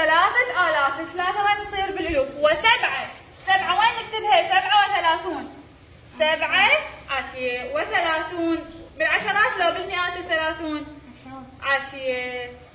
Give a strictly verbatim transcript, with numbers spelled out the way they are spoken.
ثلاثة آلاف، ثلاثة وين تصير بالألوف؟ وسبعة، سبعة وين نكتبها؟ سبعة وثلاثون، سبعة عافية وثلاثون، بالعشرات لو بالمئات وثلاثون؟ عافية.